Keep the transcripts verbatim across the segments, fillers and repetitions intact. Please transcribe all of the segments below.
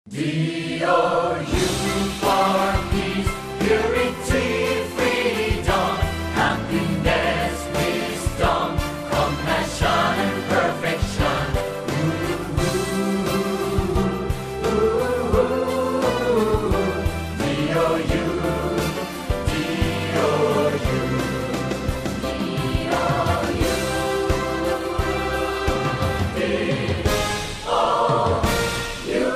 D O U for peace, purity, freedom, happiness, wisdom, compassion, and perfection. Ooh, ooh, ooh, ooh, D O U, D O U, D O U, D O U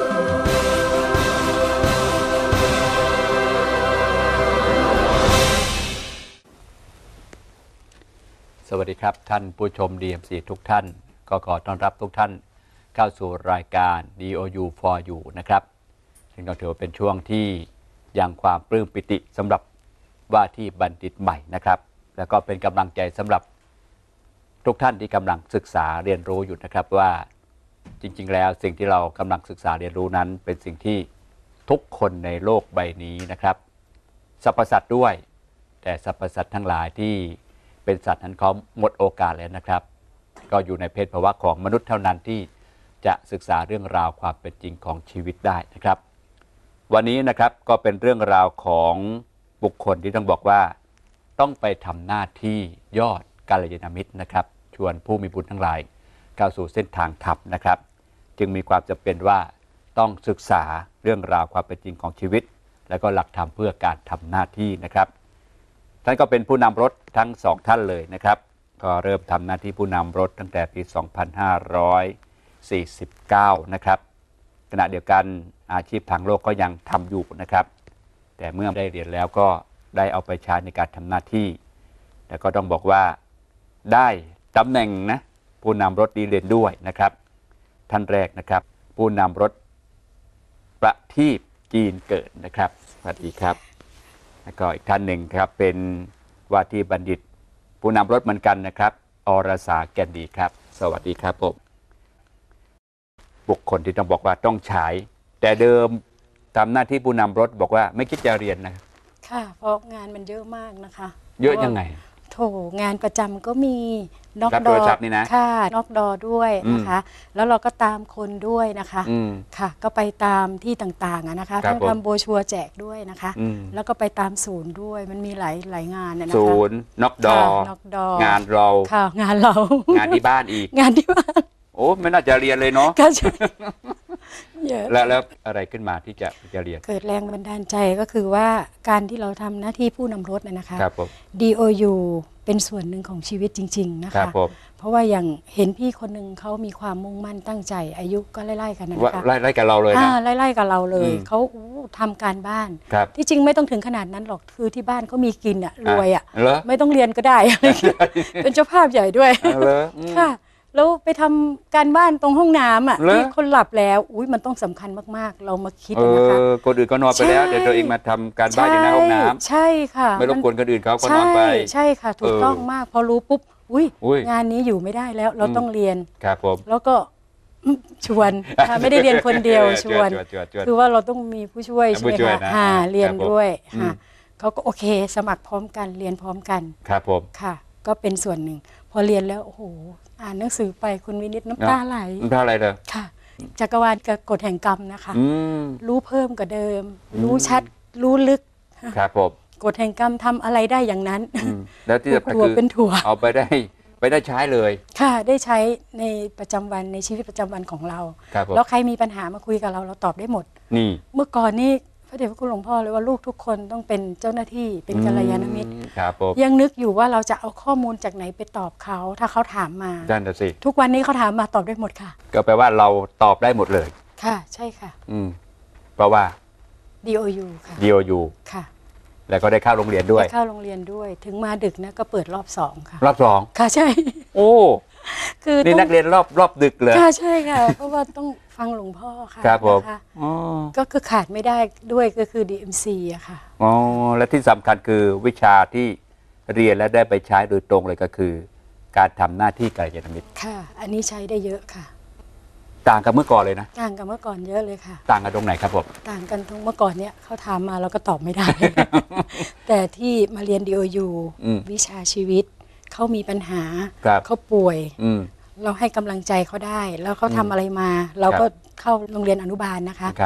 สวัสดีครับท่านผู้ชม ดี เอ็ม ซี ทุกท่านก็ขอต้อนรับทุกท่านเข้าสู่รายการ ดี โอ ยู for you นะครับซึ่งก็ถือว่าเป็นช่วงที่ยังความปลื้มปิติสำหรับว่าที่บัณฑิตใหม่นะครับแล้วก็เป็นกำลังใจสำหรับทุกท่านที่กำลังศึกษาเรียนรู้อยู่นะครับว่าจริงๆแล้วสิ่งที่เรากำลังศึกษาเรียนรู้นั้นเป็นสิ่งที่ทุกคนในโลกใบนี้นะครับสรรพสัตว์ด้วยแต่สรรพสัตว์ทั้งหลายที่เป็นสัตว์นั้นเขาหมดโอกาสแล้วนะครับก็อยู่ในเพศภาวะของมนุษย์เท่านั้นที่จะศึกษาเรื่องราวความเป็นจริงของชีวิตได้นะครับวันนี้นะครับก็เป็นเรื่องราวของบุคคลที่ต้องบอกว่าต้องไปทำหน้าที่ยอดกัลยาณมิตรนะครับชวนผู้มีบุญทั้งหลายเข้าสู่เส้นทางธรรมนะครับจึงมีความจำเป็นว่าต้องศึกษาเรื่องราวความเป็นจริงของชีวิตและก็หลักธรรมเพื่อการทำหน้าที่นะครับท่านก็เป็นผู้นำรถทั้งสองท่านเลยนะครับก็เริ่มทำหน้าที่ผู้นำรถตั้งแต่ปี สองพันห้าร้อยสี่สิบเก้า นะครับขณะเดียวกันอาชีพทางโลกก็ยังทำอยู่นะครับแต่เมื่อได้เรียนแล้วก็ได้เอาไปใช้ในการทำหน้าที่แล้วก็ต้องบอกว่าได้ตำแหน่งนะผู้นำรถดีเด่นด้วยนะครับท่านแรกนะครับผู้นำรถประทีปจีนเกิดนะครับสวัสดีครับแล้วก็อีกท่านหนึ่งครับเป็นว่าที่บัณฑิตผู้นำรถเหมือนกันนะครับอรสาแก่นดีครับสวัสดีครับผมบุคคลที่ต้องบอกว่าต้องใช้แต่เดิมทำหน้าที่ผู้นำรถบอกว่าไม่คิดจะเรียนนะค่ะเพราะงานมันเยอะมากนะคะเยอะยังไงโถงานประจำก็มีนอกรับดโทอรศัพท์นี่นะค่ะนอกดอด้วยนะคะแล้วเราก็ตามคนด้วยนะคะค่ะก็ไปตามที่ต่างๆนะคะทั้งทำโบชัวแจกด้วยนะคะแล้วก็ไปตามศูนย์ด้วยมันมีหลายหลายงานนะคะศูนย์นอกดองานเราค่ะงานเรางานที่บ้านอีกงานที่บ้านโอ้ไม่น่าจะเรียนเลยเนาะก็ใช่แล้วแล้วอะไรขึ้นมาที่จะจะเรียนเกิดแรงบันดาลใจก็คือว่าการที่เราทำหน้าที่ผู้นำรถนะคะ ดี โอ ยู เป็นส่วนหนึ่งของชีวิตจริงๆนะคะเพราะว่าอย่างเห็นพี่คนหนึ่งเขามีความมุ่งมั่นตั้งใจอายุก็ไล่ๆกันนะคะไล่ๆกับเราเลยนะไล่ๆกับเราเลยเขาทำการบ้านที่จริงไม่ต้องถึงขนาดนั้นหรอกคือที่บ้านเขามีกินอ่ะรวยอ่ะไม่ต้องเรียนก็ได้เป็นเจ้าภาพใหญ่ด้วยค่ะแล้วไปทำการบ้านตรงห้องน้ำอ่ะที่คนหลับแล้วอุ้ยมันต้องสำคัญมากๆเรามาคิดนะคะคนอื่นก็นอนไปแล้วเดี๋ยวตัวเองมาทำการบ้านอยู่ในห้องน้ำใช่ค่ะไม่รบกวนคนอื่นเขาก็นอนไปใช่ค่ะถูกต้องมากพอรู้ปุ๊บอุ้ยงานนี้อยู่ไม่ได้แล้วเราต้องเรียนครับผมแล้วก็ชวนไม่ได้เรียนคนเดียวชวนคือว่าเราต้องมีผู้ช่วยใช่ไหมคะเรียนด้วยเขาก็โอเคสมัครพร้อมกันเรียนพร้อมกันครับผมค่ะก็เป็นส่วนหนึ่งพอเรียนแล้วโอ้โหอ่านหนังสือไปคุณวินิตน้ำตาไหลน้ำตาไหลเลยค่ะจักรวาลกับกฎแห่งกรรมนะคะรู้เพิ่มกว่าเดิมรู้ชัดรู้ลึกครับผมกฎแห่งกรรมทำอะไรได้อย่างนั้นแล้วที่สำคัญคือเอาไปได้ไปได้ใช้เลยค่ะได้ใช้ในประจำวันในชีวิตประจำวันของเราแล้วใครมีปัญหามาคุยกับเราเราตอบได้หมดนี่เมื่อก่อนนี่พระเดชพระคุณหลวงพ่อเลยว่าลูกทุกคนต้องเป็นเจ้าหน้าที่เป็นกัลยาณมิตรยังนึกอยู่ว่าเราจะเอาข้อมูลจากไหนไปตอบเขาถ้าเขาถามมานั่นน่ะสิทุกวันนี้เขาถามมาตอบได้หมดค่ะก็แปลว่าเราตอบได้หมดเลยค่ะใช่ค่ะอืมเพราะว่าดี โอ ยู ค่ะดี โอ ยูค่ะแล้วก็ได้เข้าโรงเรียนด้วยได้เข้าโรงเรียนด้วยถึงมาดึกนะก็เปิดรอบสองค่ะรอบสองค่ะใช่โอ้คือนี่นักเรียนรอบรอบดึกเลยค่ะใช่ค่ะเพราะว่าต้องฟังหลวงพ่อค่ะครับผมก็คือขาดไม่ได้ด้วยก็คือ ดี เอ็ม ซี อะค่ะอ๋อและที่สำคัญคือวิชาที่เรียนและได้ไปใช้โดยตรงเลยก็คือการทำหน้าที่กัลยาณมิตรค่ะอันนี้ใช้ได้เยอะค่ะต่างกับเมื่อก่อนเลยนะต่างกับเมื่อก่อนเยอะเลยค่ะต่างกันตรงไหนครับผมต่างกันตรงเมื่อก่อนเนี้ยเขาถามมาเราก็ตอบไม่ได้ แต่ที่มาเรียน ดี โอ ยู วิชาชีวิตเขามีปัญหาเขาป่วยเราให้กำลังใจเขาได้แล้วเขาทำอะไรมาเราก็เข้าโรงเรียนอนุบาลนะคะ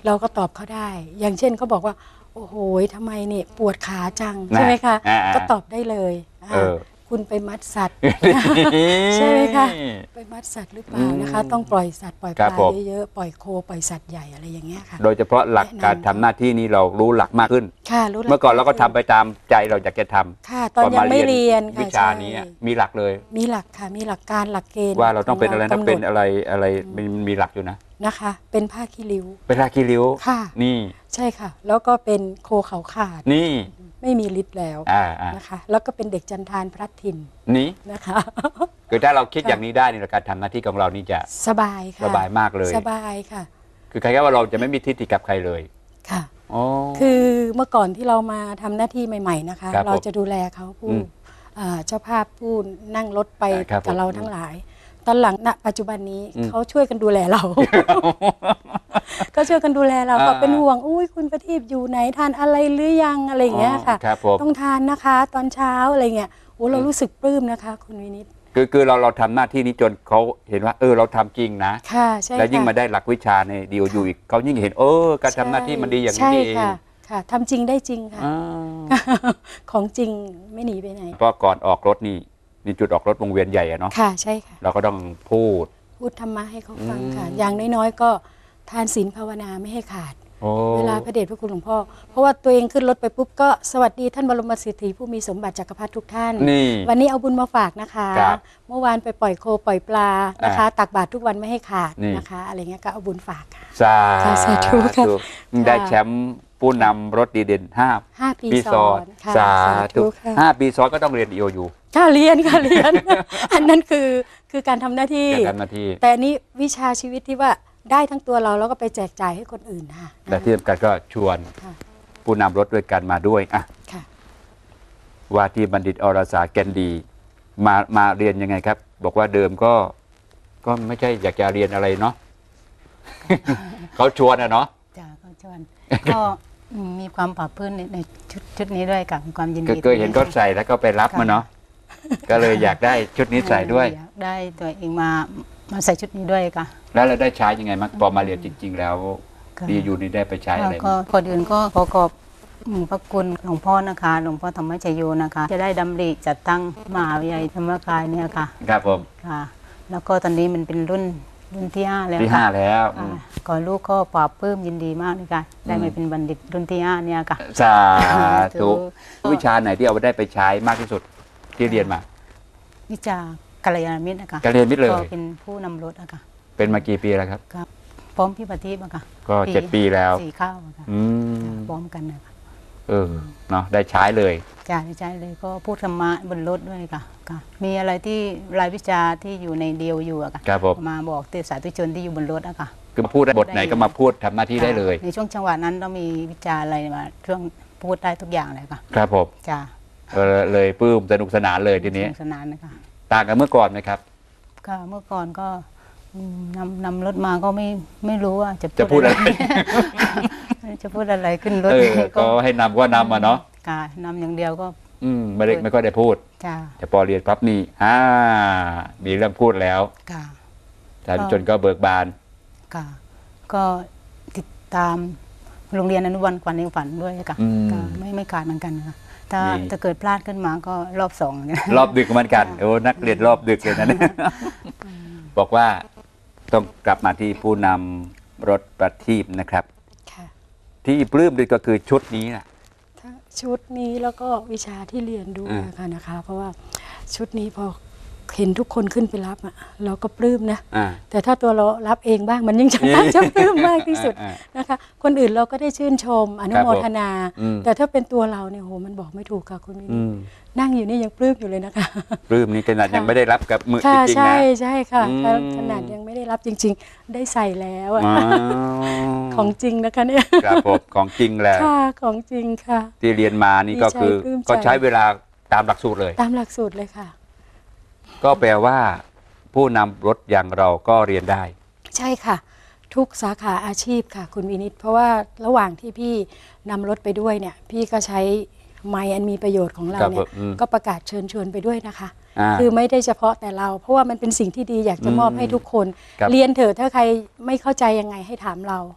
เราก็ตอบเขาได้ อย่างเช่นเขาบอกว่าโอ้โหทำไมเนี่ยปวดขาจังใช่ไหมคะก็ตอบได้เลยคุณไปมัดสัตว์ใช่ไหมคะไปมัดสัตว์หรือเปล่านะคะต้องปล่อยสัตว์ปล่อยปลาเยอะๆปล่อยโคปล่อยสัตว์ใหญ่อะไรอย่างเงี้ยค่ะโดยเฉพาะหลักการทำหน้าที่นี้เรารู้หลักมากขึ้นเมื่อก่อนเราก็ทำไปตามใจเราอยากจะทำค่ะตอนยังไม่เรียนวิชานี้มีหลักเลยมีหลักค่ะมีหลักการหลักเกณฑ์ว่าเราต้องเป็นอะไรต้องเป็นอะไรอะไรมันมีหลักอยู่นะนะคะเป็นผ้าคีริ้วเป็นผ้าคีริ้วค่ะนี่ใช่ค่ะแล้วก็เป็นโคเขาขาดนี่ไม่มีฤทธิ์แล้วนะคะแล้วก็เป็นเด็กจันทานพลัดถิ่นนี้นะคะคือถ้าเราคิดอย่างนี้ได้ในการทำหน้าที่ของเรานี่จะสบายค่ะสบายมากเลยสบายค่ะคือใครก็ว่าเราจะไม่มีทิฏฐิกับใครเลยค่ะคือเมื่อก่อนที่เรามาทำหน้าที่ใหม่ๆนะคะเราจะดูแลเขาผู้เจ้าภาพผู้นั่งรถไปกับเราทั้งหลายตอนหลังณปัจจุบันนี้เขาช่วยกันดูแลเราก็ช่วยกันดูแลเราก็เป็นห่วงอุ้ยคุณประทีปอยู่ไหนทานอะไรหรือยังอะไรอย่างเงี้ยค่ะต้องทานนะคะตอนเช้าอะไรเงี้ยโอ้เรารู้สึกปลื้มนะคะคุณวินิตคือคือเราเราทำหน้าที่นี้จนเขาเห็นว่าเออเราทำจริงนะค่ะใช่แล้วยิ่งมาได้หลักวิชาในดีโอยูอีกเขายิ่งเห็นเออการทำหน้าที่มันดีอย่างนี้เองค่ะทำจริงได้จริงค่ะของจริงไม่หนีไปไหนเพราะก่อนออกรถนี่นี่จุดออกรถวงเวียนใหญ่อะเนาะค่ะใช่ค่ะเราก็ต้องพูดพูดธรรมะให้เขาฟังค่ะอย่างน้อยๆก็ทานศีลภาวนาไม่ให้ขาดเวลาพระเดชพระคุณหลวงพ่อเพราะว่าตัวเองขึ้นรถไปปุ๊บก็สวัสดีท่านบรมสิทธิผู้มีสมบัติจักรพรรดิทุกท่านวันนี้เอาบุญมาฝากนะคะเมื่อวานไปปล่อยโคปล่อยปลานะคะตักบาตรทุกวันไม่ให้ขาดนะคะอะไรเงี้ยก็เอาบุญฝากค่ะสาธุได้แชมป์ผู้นำรถดีเด่นห้าห้าปีซ้อนสาธุห้าปีซ้อนก็ต้องเรียน อี โอ ยูค่ะเรียนค่ะเรียนอันนั้นคือคือการทำหน้าที่แต่นี้วิชาชีวิตที่ว่าได้ทั้งตัวเราแล้วก็ไปแจกจ่ายให้คนอื่นค่ะแต่ที่สำคัญก็ชวนผู้นำรถด้วยกันมาด้วยอ่ะว่าที่บัณฑิตอรสาแกนดีมามาเรียนยังไงครับบอกว่าเดิมก็ก็ไม่ใช่อยากจะเรียนอะไรเนาะเขาชวนอะเนาะจ้าเขาชวนก็มีความปรับพื้นในชุดชุดนี้ด้วยกับความยินดีเคยเห็นก็ใส่แล้วก็ไปรับมาเนาะก็เลยอยากได้ชุดนี้ใส่ด้วยอยากได้ตัวเองมามาใส่ชุดนี้ด้วยค่ะแล้วเราได้ใช้ยังไงมั้งพอมาเรียนจริงๆแล้วดีอยู่นี่ได้ไปใช้อะไรก็ก่อนอื่นก็ขอขอบพระคุณหลวงพ่อนะคะหลวงพ่อธรรมชโยนะคะจะได้ดำริจัดตั้งมหาวิทยาลัยธรรมกายเนี่ยค่ะครับผมค่ะแล้วก็ตอนนี้มันเป็นรุ่นรุ่นที่ห้าแล้วที่ห้าแล้วก่อนลูกก็ปราบปลื้มยินดีมากเลยค่ะได้มาเป็นบัณฑิตรุ่นที่ห้าเนี่ยค่ะสาธุวิชาไหนที่เอาได้ไปใช้มากที่สุดที่เรียนมาวิชากัลยาณมิตรนะคะกัลยาณมิตรเลยก็เป็นผู้นำรถอะค่ะเป็นมากี่ปีแล้วครับครับพร้อมพี่ปฏิบัติค่ะก็เจ็ดปีแล้วสี่ข้าวค่ะพร้อมกันนะคะเออเนาะได้ใช้เลยจ้าได้ใช้เลยก็พูดธรรมะบนรถด้วยค่ะค่ะมีอะไรที่รายวิชาที่อยู่ในเดียวอยู่อะค่ะมาบอกเตือนสาธุชนที่อยู่บนรถอะค่ะคือพูดบทไหนก็มาพูดทำหน้าที่ได้เลยในช่วงจังหวะนั้นต้องมีวิชาอะไรมาช่วงพูดได้ทุกอย่างเลยค่ะครับผมจ้าเลยปลื้มสนุกสนานเลยทีนี้สนุกสนานนะคะต่างกันเมื่อก่อนไหมครับค่ะเมื่อก่อนก็นำนำรถมาก็ไม่ไม่รู้ว่าจะจะพูดอะไรจะพูดอะไรขึ้นรถก็ให้นำก็นำมาเนาะค่ะนำอย่างเดียวก็อืมไม่ได้ไม่ค่อยได้พูดจ้าแต่พอเรียนปั๊บนี่อ่ามีเรื่องพูดแล้วค่ะสาธุชนก็เบิกบานค่ะก็ติดตามโรงเรียนอนุบาลขวัญเองฝันด้วยค่ะไม่ไม่ขาดเหมือนกันค่ะถ้าจะเกิดพลาดขึ้นมาก็รอบสองรอบดึกเหมือนกันโอ้นักเรียนรอบดึกเลยนะบอกว่าต้องกลับมาที่ผู้นำรถประทีปนะครับที่ปลื้มด้วยก็คือชุดนี้นะชุดนี้แล้วก็วิชาที่เรียนด้วยค่ะนะคะเพราะว่าชุดนี้พอเห็นทุกคนขึ้นไปรับอ่ะเราก็ปลื้มนะแต่ถ้าตัวเรารับเองบ้างมันยิ่งจะน่าจะปลื้มมากที่สุดนะคะคนอื่นเราก็ได้ชื่นชมอนุโมทนาแต่ถ้าเป็นตัวเราเนี่ยโหมันบอกไม่ถูกค่ะคุณมินนั่งอยู่นี่ยังปลื้มอยู่เลยนะคะปลื้มนี่ขนาดยังไม่ได้รับกับมือจริงๆนะใช่ใช่ค่ะขนาดยังไม่ได้รับจริงๆได้ใส่แล้วของจริงนะคะเนี่ยครับผมของจริงแล้วค่ะของจริงค่ะที่เรียนมานี่ก็คือก็ใช้เวลาตามหลักสูตรเลยตามหลักสูตรเลยค่ะก็แปลว่าผู้นำรถอย่างเราก็เรียนได้ใช่ค่ะทุกสาขาอาชีพค่ะคุณวินิตเพราะว่าระหว่างที่พี่นำรถไปด้วยเนี่ยพี่ก็ใช้ไมค์อันมีประโยชน์ของเราเนี่ยก็ประกาศเชิญชวนไปด้วยนะคะคือไม่ได้เฉพาะแต่เราเพราะว่ามันเป็นสิ่งที่ดีอยากจะมอบให้ทุกคนเรียนเถอะถ้าใครไม่เข้าใจยังไงให้ถามเรา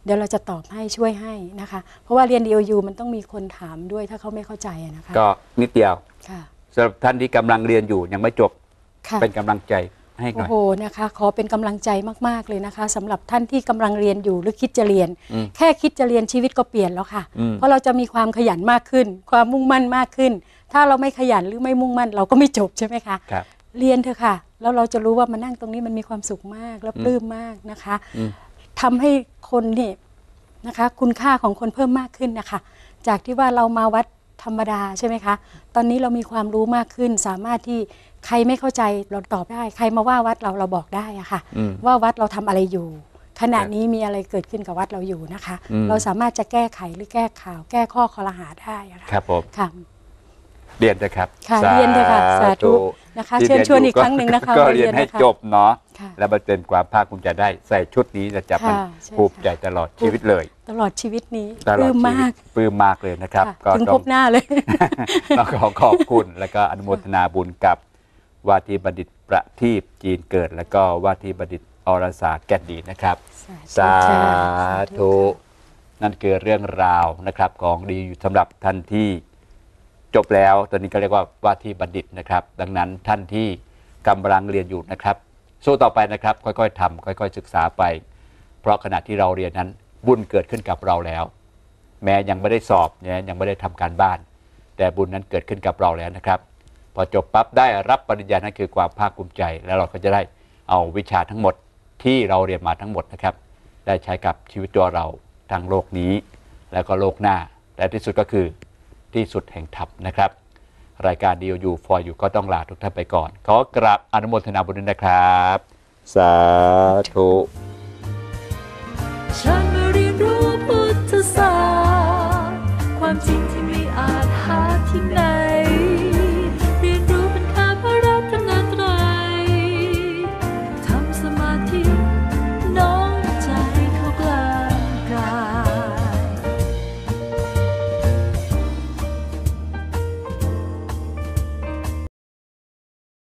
เดี๋ยวเราจะตอบให้ช่วยให้นะคะเพราะว่าเรียน ดี โอ ยู มันต้องมีคนถามด้วยถ้าเขาไม่เข้าใจนะคะก็นิดเดียวค่ะสำหรับท่านที่กำลังเรียนอยู่ยังไม่จบค่ะเป็นกำลังใจให้หน่โอ้อยโหนะคะขอเป็นกำลังใจมากๆเลยนะคะสำหรับท่านที่กำลังเรียนอยู่หรือคิดจะเรียนอืมแค่คิดจะเรียนชีวิตก็เปลี่ยนแล้วค่ะอืมเพราะเราจะมีความขยันมากขึ้น ความมุ่งมั่นมากขึ้น ถ้าเราไม่ขยันหรือไม่มุ่งมั่นเราก็ไม่จบใช่ไหมคะครับเรียนเถอะค่ะแล้วเราจะรู้ว่ามานั่งตรงนี้มันมีความสุขมากและปลื้มมากนะคะอืมทำให้คนนี่นะคะคุณค่าของคนเพิ่มมากขึ้นนะคะจากที่ว่าเรามาวัดธรรมดาใช่ไหมคะตอนนี้เรามีความรู้มากขึ้น สามารถที่ใครไม่เข้าใจเราตอบได้ ใครมาว่าวัดเราเราบอกได้อะค่ะอืมว่าวัดเราทำอะไรอยู่ ขณะนี้มีอะไรเกิดขึ้นกับวัดเราอยู่นะคะอืมเราสามารถจะแก้ไขหรือแก้ข่าว แก้ข้อคอรหาได้อะค่ะครับผมค่ะเรียนเถอะครับค่ะเรียนเถอะค่ะสาธุนะคะที่เชิญชวนรีอีกครั้งหนึ่งนะคะก็มาเรียนให้นะคะจบเนาะค่ะแล้วมันเป็นความภาคภูมิใจได้ใส่ชุดนี้จะจับมันค่ะใช่ภูมิใจตลอดชีวิตเลยตลอดชีวิตนี้ตปลอลื้ดมชีมาวิกตปลื้มมากเลยนะครับค่ะก็ถึงต้พองบหน้าเลยต้องขอขอบคุณแล้วก็อนุโมทนาบุญกับว่าที่บัณฑิตประทีปจีนเกิด แล้วก็ว่าที่บัณฑิตอรสาแก่นดีนะครับ สาค่ะธุนั่นคือเรื่องราวนะครับของดีอยู่สำหรับท่านที่จบแล้วตอนนี้ก็เรียกว่าว่าที่บัณฑิตนะครับ ดังนั้นท่านที่กำลังเรียนอยู่นะครับสู้ต่อไปนะครับ ค่อยๆทำค่อยๆศึกษาไป เพราะขณะที่เราเรียนนั้นบุญเกิดขึ้นกับเราแล้ว แม้ยังไม่ได้สอบเนี่ยยังไม่ได้ทำการบ้าน แต่บุญนั้นเกิดขึ้นกับเราแล้วนะครับ พอจบปั๊บได้รับปริญญานั่นคือความภาคภูมิใจ แล้วเราก็จะได้เอาวิชาทั้งหมดที่เราเรียนมาทั้งหมดนะครับ ได้ใช้กับชีวิตตัวเราทั้งโลกนี้ แล้วก็โลกหน้าและที่สุดก็คือที่สุดแห่งธรรมนะครับ รายการ ดี โอ ยู for you ก็ต้องลาทุกท่านไปก่อน ขอกราบอนุโมทนาบุญด้วยนะครับ สาธุฉัน